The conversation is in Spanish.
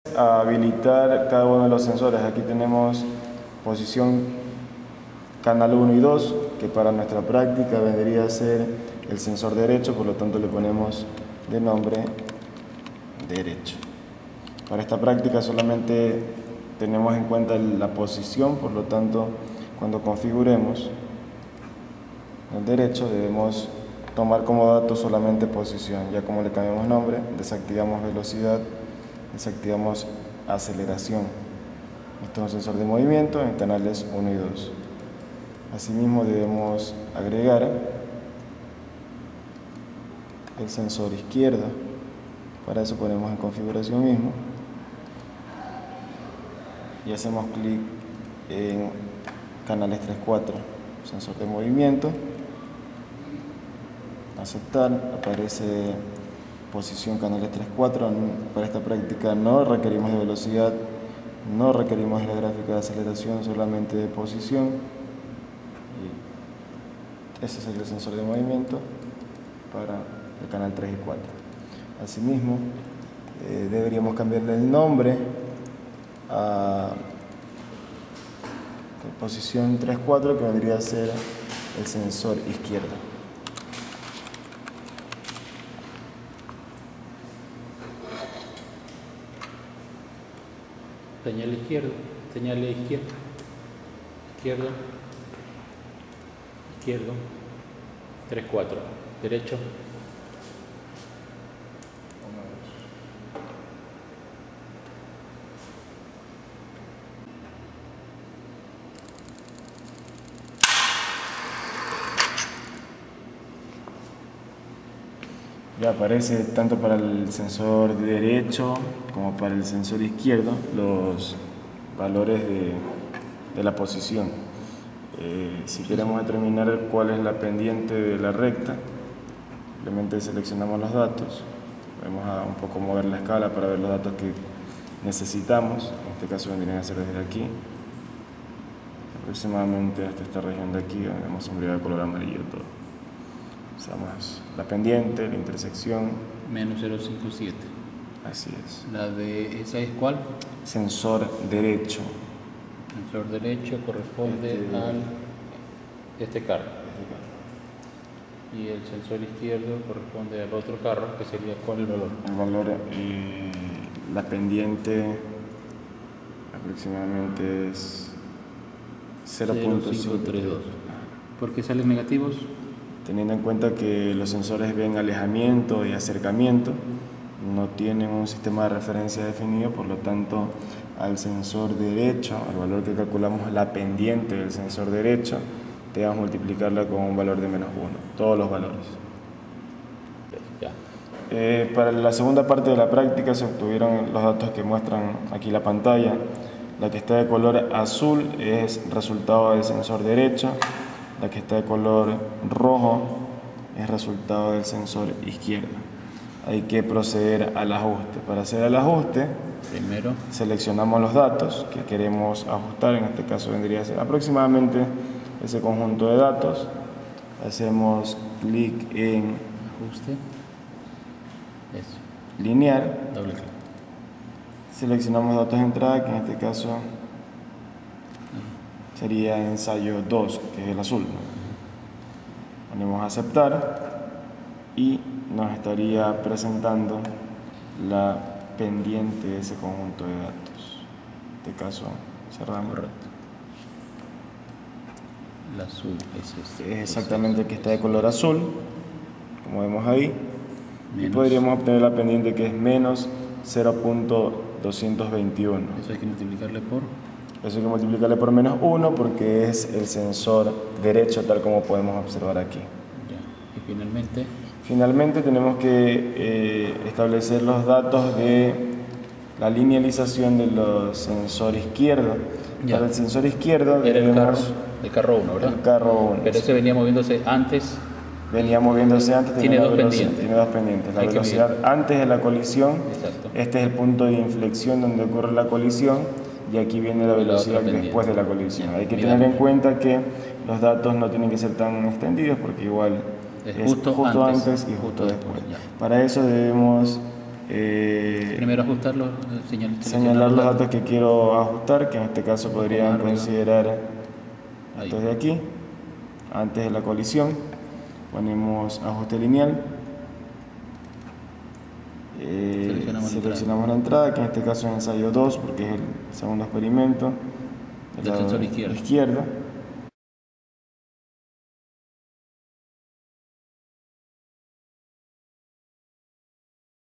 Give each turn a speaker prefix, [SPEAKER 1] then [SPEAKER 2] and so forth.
[SPEAKER 1] A habilitar cada uno de los sensores. Aquí tenemos posición canal 1 y 2, que para nuestra práctica vendría a ser el sensor derecho, por lo tanto le ponemos de nombre derecho. Para esta práctica solamente tenemos en cuenta la posición, por lo tanto cuando configuremos el derecho debemos tomar como dato solamente posición. Ya como le cambiamos nombre, desactivamos velocidad, desactivamos aceleración. Esto es un sensor de movimiento en canales 1 y 2. Asimismo debemos agregar el sensor izquierdo. Para eso ponemos en configuración mismo y hacemos clic en canales 3-4, sensor de movimiento, aceptar, aparece posición canales 3-4. Para esta práctica no requerimos de velocidad, no requerimos de la gráfica de aceleración, solamente de posición. Y ese sería el sensor de movimiento para el canal 3 y 4. Asimismo, deberíamos cambiarle el nombre a posición 3-4, que vendría a ser el sensor izquierdo.
[SPEAKER 2] Señal izquierdo, señal izquierdo, izquierdo, izquierdo, 3-4, derecho.
[SPEAKER 1] Ya aparece tanto para el sensor derecho como para el sensor izquierdo los valores de la posición. Si queremos determinar cuál es la pendiente de la recta, simplemente seleccionamos los datos. Vamos a un poco mover la escala para ver los datos que necesitamos. En este caso vendrían a ser desde aquí, aproximadamente hasta esta región de aquí, donde hemos sombreado de color amarillo todo. Usamos la pendiente, la intersección.
[SPEAKER 2] Menos 0,57.
[SPEAKER 1] Así es.
[SPEAKER 2] ¿La de esa es cuál?
[SPEAKER 1] Sensor derecho.
[SPEAKER 2] Sensor derecho corresponde al este carro. Y el sensor izquierdo corresponde al otro carro, que sería ¿cuál el valor?
[SPEAKER 1] El valor, la pendiente aproximadamente es 0.532.
[SPEAKER 2] ¿Por qué salen negativos?
[SPEAKER 1] Teniendo en cuenta que los sensores ven alejamiento y acercamiento, no tienen un sistema de referencia definido, por lo tanto al sensor derecho, al valor que calculamos la pendiente del sensor derecho, debemos multiplicarla con un valor de -1, todos los valores. Para la segunda parte de la práctica se obtuvieron los datos que muestran aquí la pantalla. La que está de color azul es resultado del sensor derecho. La que está de color rojo es resultado del sensor izquierdo. Hay que proceder al ajuste. Para hacer el ajuste,
[SPEAKER 2] primero
[SPEAKER 1] seleccionamos los datos que queremos ajustar. En este caso vendría a ser aproximadamente ese conjunto de datos. Hacemos clic en
[SPEAKER 2] ajuste. Eso.
[SPEAKER 1] Linear.
[SPEAKER 2] Doble clic.
[SPEAKER 1] Seleccionamos datos de entrada, que en este caso sería ensayo 2, que es el azul. Ponemos aceptar y nos estaría presentando la pendiente de ese conjunto de datos. En este caso cerramos.
[SPEAKER 2] Correcto. El azul es este.
[SPEAKER 1] Es exactamente el que está de color azul, como vemos ahí.
[SPEAKER 2] Menos.
[SPEAKER 1] Y podríamos obtener la pendiente que es menos 0.221.
[SPEAKER 2] Eso hay que multiplicarle por...
[SPEAKER 1] Eso hay que multiplicarle por -1 porque es el sensor derecho, tal como podemos observar aquí.
[SPEAKER 2] Ya. Y
[SPEAKER 1] finalmente tenemos que establecer los datos de la linealización de los sensores izquierdo.
[SPEAKER 2] Ya.
[SPEAKER 1] Para el sensor izquierdo
[SPEAKER 2] era el carro 1, ¿verdad?
[SPEAKER 1] El carro 1.
[SPEAKER 2] Pero ese venía moviéndose antes.
[SPEAKER 1] Venía moviéndose antes.
[SPEAKER 2] Tiene dos pendientes.
[SPEAKER 1] Tiene dos pendientes. La velocidad antes de la colisión.
[SPEAKER 2] Exacto.
[SPEAKER 1] Este es el punto de inflexión donde ocurre la colisión. Y aquí viene la velocidad después de la colisión. Hay que tener en cuenta que los datos no tienen que ser tan extendidos porque igual
[SPEAKER 2] es
[SPEAKER 1] justo antes y justo después. Para eso debemos
[SPEAKER 2] Primero ajustar los
[SPEAKER 1] señalar los datos que quiero ajustar, que en este caso podrían considerar estos de aquí. Antes de la colisión ponemos ajuste lineal, seleccionamos la entrada, que en este caso es ensayo 2 porque es el segundo experimento
[SPEAKER 2] del sensor
[SPEAKER 1] izquierdo.